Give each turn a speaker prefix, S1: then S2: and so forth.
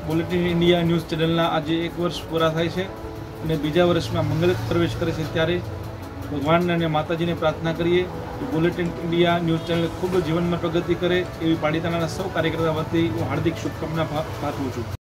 S1: Bulletin India news ચેનલના આજે 1 વર્ષ પૂરા થાય છે અને બીજા વર્ષમાં મંગલ પ્રવેશ કરે છે, ત્યારે ભગવાન અને માતાજીને પ્રાર્થના કરીએ કે બુલેટિન ઇન્ડિયા ન્યૂઝ ચેનલ ખૂબ જીવનમાં પ્રગતિ કરે એવી પાલિતાણાના સૌ કાર્યકર્તા વતી હું હાર્દિક શુભકામના પાઠવું છું.